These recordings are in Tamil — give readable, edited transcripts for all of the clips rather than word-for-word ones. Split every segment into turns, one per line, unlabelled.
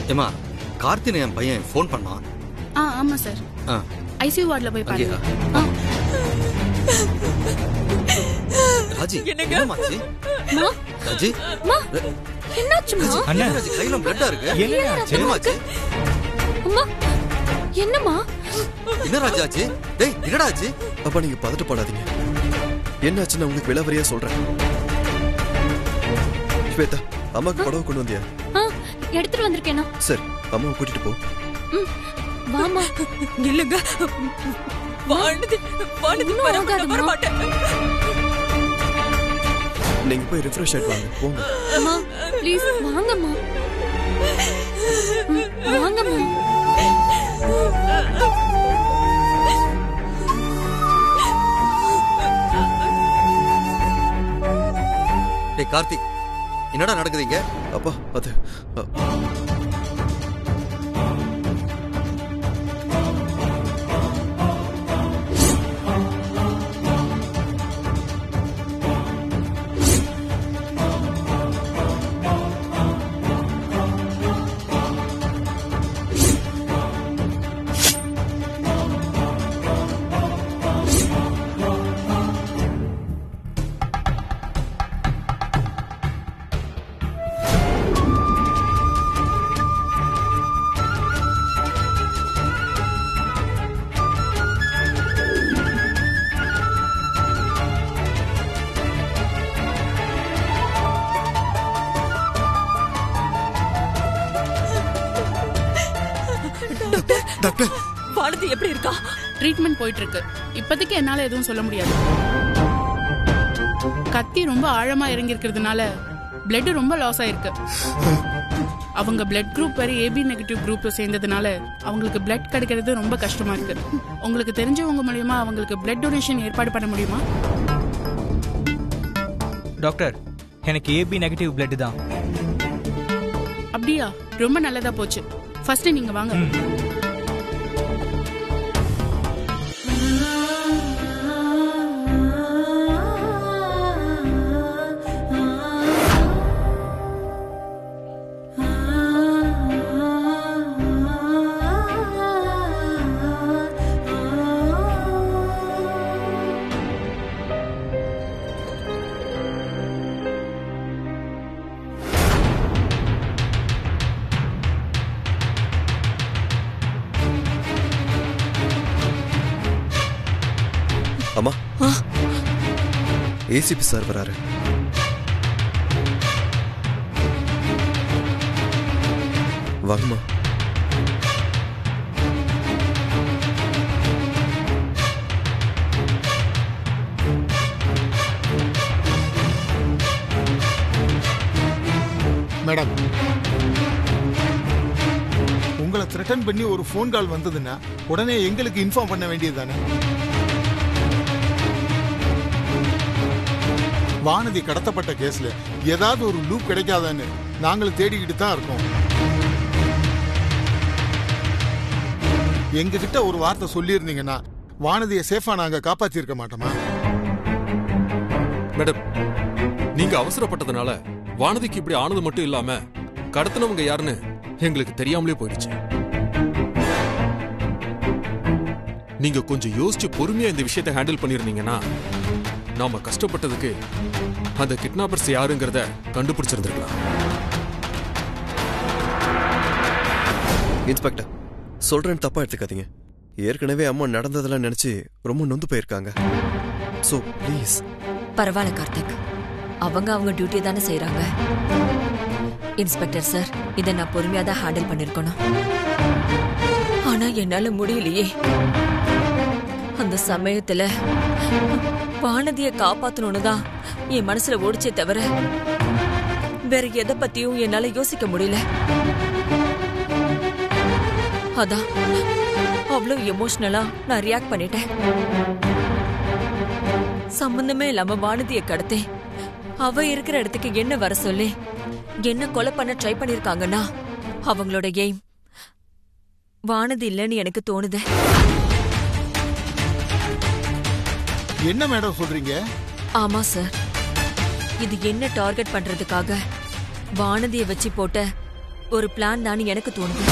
ஏமா கார்த்தினை என் பையன் ஃபோன் பண்ணான்.
ஆமா சார். ஐசியூ வார்டுல போய் பாருங்க.
ராஜி என்னமாச்சு? ராஜி
என்னாச்சுமா?
ராஜி கையில பிளட்டா இருக்கு. என்னமாச்சு?
அம்மா என்னம்மா?
என்ன ராஜி ஆச்சு? டேய் என்னடா ஆச்சு?
அப்பா நீங்க பதட்டப்படாதீங்க. என்னாச்சுன்னு உங்களுக்கு விலாவரியா சொல்றேன். ஸ்வேதா அம்மாக்கு புடவை கொண்டு வந்தியா?
எடுத்துட்டு வந்திருக்கேனா?
சரி அம்மாவை கூட்டிட்டு போ.
வாமா.
இல்லங்க வானதி வர மாட்டேன்.
நீங்க போய் ரிஃப்ரெஷ் ஆயிட்டு வாங்க போங்க.
அம்மா ப்ளீஸ் வாங்கம்மா. வாங்கம்மா.
டேய் கார்த்திக் என்னடா நடக்குதுங்க?
அப்பா அது
டாக்டர் வானதி எப்படி இருக்கா?
ட்ரீட்மெண்ட் போயிட்டு இருக்கு. இப்போதைக்கு என்னால எதுவும் சொல்ல முடியாது. கத்தி ரொம்ப ஆழமா இறங்கி இருக்கிறதுனால பிளட் ரொம்ப லாஸ் ஆயிருக்கு. அவங்க பிளட் குரூப் வேற ஏபி நெகட்டிவ் குரூப் சேர்ந்ததுனால அவங்களுக்கு பிளட் கிடைக்கிறது ரொம்ப கஷ்டமா இருக்கு. உங்களுக்கு தெரிஞ்சவங்க மூலமா அவங்களுக்கு பிளட் டொனேஷன் ஏற்பாடு பண்ண முடியுமா?
டாக்டர் எனக்கு ஏபி நெகட்டிவ் பிளட் தான்.
அப்படியா? ரொம்ப நல்லதா போச்சு. ஃபர்ஸ்ட் நீங்க வாங்க.
அம்மா ஏசிபி சார் வராரு. வாங்கம்மா.
மேடம் உங்களை த்ரெட்டன் பண்ணி ஒரு ஃபோன் கால் வந்ததுன்னா உடனே எங்களுக்கு இன்ஃபார்ம் பண்ண வேண்டியது தானே? வானதி கடத்தப்பட்ட கேஸ்ல ஏதாவது ஒரு லூப் கிடைக்காதான்னு நாங்களும் தேடிக்கிட்டு தான் இருக்கோம். எங்ககிட்ட ஒரு வார்த்தை சொல்லியிருந்தீங்கன்னா வானதியை சேஃபா நாங்க காப்பாத்திருக்க மாட்டோமா?
மேடம் நீங்க அவசரப்பட்டதுனால வானதிக்கு இப்படி ஆனது மட்டும் இல்லாம கடத்தினவங்க யாருன்னு எங்களுக்கு தெரியாமலே போயிடுச்சு. நீங்க கொஞ்சம் யோசிச்சு பொறுமையா இந்த விஷயத்தை ஹேண்டில் பண்ணிருந்தீங்கன்னா நாம கஷ்டப்பட்டதுக்கு அந்த கிட்னாப்பர்ஸ் யாருங்கிறத கண்டுபிடிச்சிருந்திருக்கலாம்.
இன்ஸ்பெக்டர் சொல்றேன்னு தப்பா எடுத்துக்காதீங்க. ஏற்கனவே அம்மா நடந்ததெல்லாம் நினைச்சு ரொம்ப நொந்து போயிருக்காங்க. So please.
பரவாயில்ல கார்த்திக், அவங்க டியூட்டி தானே செய்யறாங்க. இன்ஸ்பெக்டர் சார், இதை நான் பொறுமையா தான் ஹேண்டில் பண்ணிருக்கணும். ஆனா என்னால முடியலையே. அந்த சமயத்துல வானதியை காப்பாத்தணும்னு தான் என் மனசுல ஓடிச்சே தவிர வேற எதை பத்தியும் என்னால யோசிக்க முடியல. அதான் அவ்வளவு எமோஷனலா நான் ரியாக்ட் பண்ணிட்டேன். சம்பந்தமே இல்லாம வானதியை கடத்தேன். அவ இருக்கிற இடத்துக்கு என்ன வர சொல்லி என்ன கொலை பண்ண ட்ரை பண்ணிருக்காங்கன்னா அவங்களோட எய்ம் வானதி இல்லைன்னு எனக்கு தோணுது.
என்ன மேடம் சொல்றீங்க?
ஆமா சார், இது என்ன டார்கெட் பண்றதுக்காக வானதியை வச்சு போட்ட ஒரு பிளான் தான் எனக்கு தோணுது.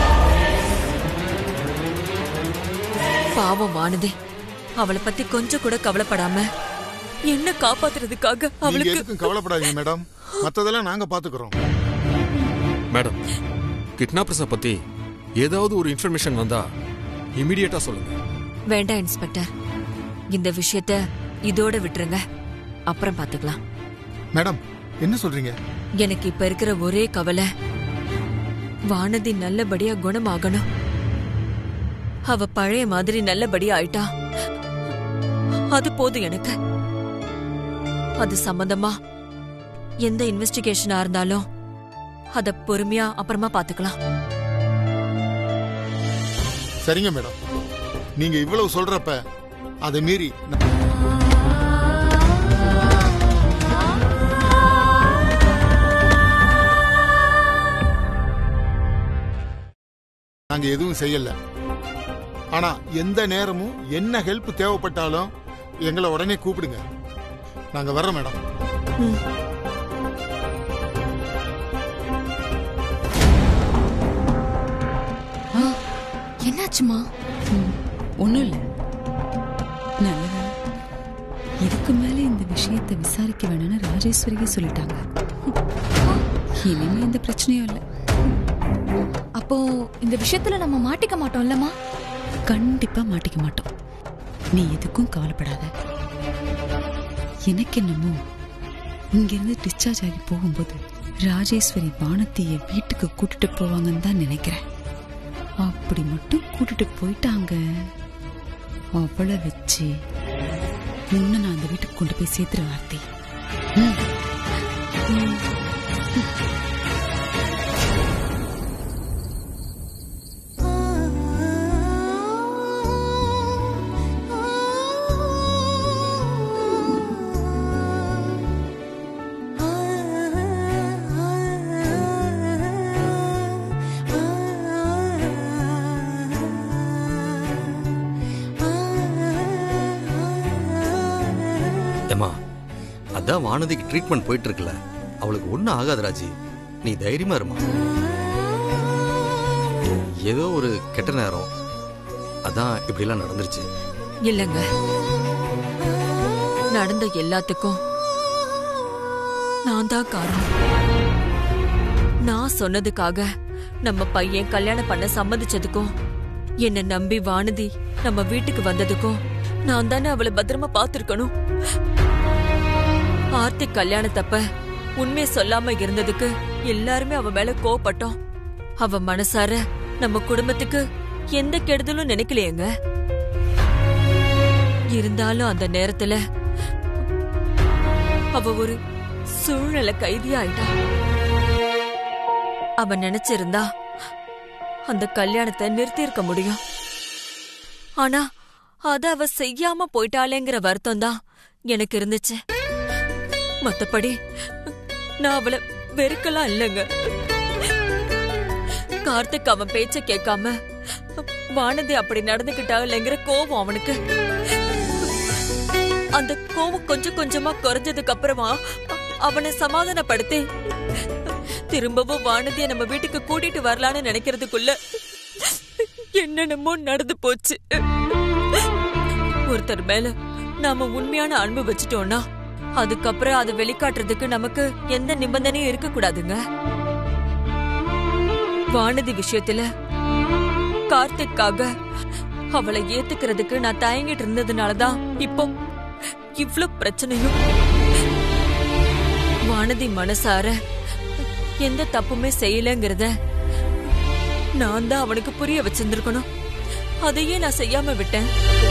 பாவம் வானதி, அவளை பத்தி கொஞ்சம் கூட கவலைப்படாம என்ன காப்பாத்துறதுக்காக
நீங்க
அவளுக்கு
எதுக்கும் கவலைப்படாதீங்க மேடம், மத்ததெல்லாம் நாங்க பாத்துக்கிறோம்.
மேடம், கிட்னாப்பர்ஸ பத்தி ஏதாவது ஒரு இன்ஃபர்மேஷன் வந்தா இமிடியேட்டா சொல்லுங்க.
வேண்டாம் இன்ஸ்பெக்டர், இந்த விஷயத்த இதோட விட்டுருங்க, அப்புறம் பாத்துக்கலாம்.
மேடம் என்ன சொல்றீங்க?
எனக்கு இப்ப இருக்கிற ஒரே கவலை வானதி நல்லபடியா குணமாகணும். அவ பழைய மாதிரி நல்லபடியா ஆயிட்டா அது போதும் எனக்கு. அது சம்பந்தமா எந்த இன்வெஸ்டிகேஷனா இருந்தாலும் அத பொறுமையா அப்புறமா பாத்துக்கலாம்.
சரிங்க மேடம், நீங்க இவ்வளவு சொல்றப்ப அதை மீறி நாங்க எதுவும் செய்யல. ஆனா எந்த நேரமும் என்ன ஹெல்ப் தேவைப்பட்டாலும் எங்களை உடனே கூப்பிடுங்க, நாங்க வர்றோம் மேடம்.
என்னாச்சுமா? ஒண்ணும் இல்ல, நல்ல இதுக்கு மேல இந்த விஷயத்தை விசாரிக்க வேணும்னு ராஜேஸ்வரியே சொல்லிட்டாங்க. இனிமே எந்த பிரச்சனையும் இல்ல.
அப்போ இந்த விஷயத்துல நம்ம மாட்டிக்க மாட்டோம் இல்லம்மா?
கண்டிப்பா மாட்டிக்க மாட்டோம், நீ எதுக்கும் கவலைப்படாத. எனக்கு என்னமோ இங்கிருந்து டிஸ்சார்ஜ் ஆகி போகும்போது ராஜேஸ்வரி வானத்திய வீட்டுக்கு கூட்டிட்டு போவாங்கன்னு தான் நினைக்கிறேன். அப்படி மட்டும் கூட்டிட்டு போயிட்டாங்க, அவளை வச்சு முன்ன நான் அந்த வீட்டுக்கு கொண்டு போய் சேர்த்துற வார்த்தை.
அதான் வானதிக்கு ட்ரீட்மெண்ட் போயிட்டு இருக்குல்ல, அவளுக்கு ஒன்னும் ஆகாது ராஜி, நீ தைரியமா இருமா. ஏதோ ஒரு கெட்ட நேரம், அதான் இப்படி எல்லாம் நடந்துருச்சு.
இல்லங்க, நடந்த எல்லாத்துக்கும் நான் தான் காரணம். நான் சொன்னதுக்காக நம்ம பையன் கல்யாணம் பண்ண சம்மதிச்சதுக்கும், என்ன நம்பி வானதி நம்ம வீட்டுக்கு வந்ததுக்கும் நான் தானே அவளை பத்திரமா பாத்துருக்கணும். ஆர்த்தி கல்யாணத்தப்ப உண்மையை சொல்லாம இருந்ததுக்கு எல்லாருமே அவ மேல கோவப்பட்டோம். அவ மனசார நம்ம குடும்பத்துக்கு எந்த கெடுதலும் நினைக்கலையேங்க. இருந்தாலும் அந்த நேரத்துல அவ ஒரு சூழ்நிலை கைதியா ஆயிட்டா. அவ நினைச்சிருந்தா அந்த கல்யாணத்தை நிறுத்தி இருக்க முடியும். ஆனா அத அவ செய்யாம போயிட்டாளேங்கிற வருத்தம் தான் எனக்கு இருந்துச்சு. மத்தபடி நான் அவளை வெறுக்கலாம் இல்லைங்க. கார்த்திக் அவன் பேச்ச கேட்காம வானதி அப்படி நடந்துகிட்டாங்கங்கிற கோவம் அவனுக்கு. அந்த கோவம் கொஞ்சம் கொஞ்சமா குறைஞ்சதுக்கு அப்புறமா அவனை சமாதானப்படுத்தி திரும்பவும் வானதிய நம்ம வீட்டுக்கு கூட்டிட்டு வரலான்னு நினைக்கிறதுக்குள்ள என்னென்னமோ நடந்து போச்சு. ஒருத்தர் மேல நாம உண்மையான அன்பு வச்சுட்டோம்னா அதுக்கப்புறம் அதை வெளிக்காட்டுறதுக்கு நமக்கு எந்த நிபந்தனையும் இருக்க கூடாதுங்க. வானதி விஷயத்துல கார்த்திக்காக அவளை ஏத்துக்கிறதுக்கு நான் தயங்கிட்டு இருந்ததுனாலதான் இப்போ இவ்ளோ பிரச்சனையும். வானதி மனசார எந்த தப்புமே செய்யலங்கிறத நான் தான் அவனுக்கு புரிய வச்சிருந்திருக்கணும். அதையே நான் செய்யாம விட்டேன்.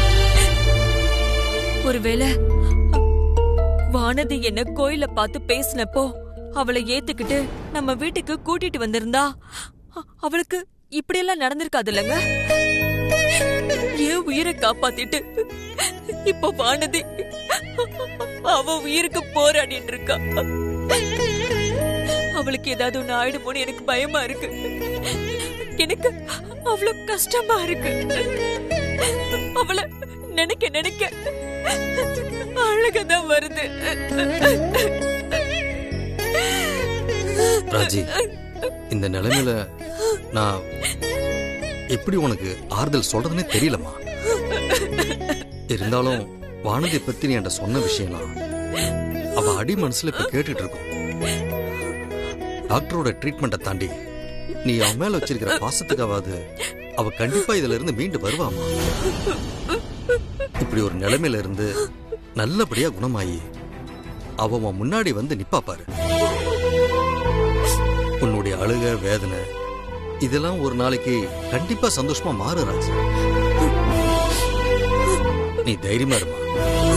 ஒருவேளை வானதி என்ன கோயில பார்த்து பேசினப்போ அவளை ஏத்துக்கிட்டு நம்ம வீட்டுக்கு கூட்டிட்டு வந்திருந்தா அவளுக்கு இப்படியெல்லாம் நடந்திருக்காது இல்லங்க. ஏன் உயிரை காப்பாத்திட்டு இப்ப வானதி அவ உயிருக்கு போராடிட்டு இருக்கா. அவளுக்கு ஏதாவது ஒண்ணு ஆயிடுமோன்னு எனக்கு பயமா இருக்கு. எனக்கு அவ்வளவு கஷ்டமா இருக்கு. அவளை நினைக்க நினைக்க அழகதான் வருது.
ராஜி, இந்த நிலைமையில நான் எப்படி உனக்கு ஆறுதல் சொல்றதுன்னே தெரியலம்மா. இருந்தாலும் வானதியை பத்தி நீ என்கிட்ட சொன்ன விஷயம்லாம் அவ அடி மனசுல இப்ப கேட்டுட்டு இருக்கும். டாக்டரோட ட்ரீட்மெண்ட்டை தாண்டி நீ அவன் மேல வச்சிருக்கிற பாசத்துக்காவது அவ கண்டிப்பா இதுல இருந்து மீண்டு வருவாமா. இப்படி ஒரு நிலைமையில இருந்து நல்லபடியா குணமாயி அவன் முன்னாடி வந்து நிப்பா பாரு. உன்னுடைய அழுக வேதனை இதெல்லாம் ஒரு நாளைக்கு கண்டிப்பா சந்தோஷமா மாறு ராஜ். நீ தைரியமா இருமா.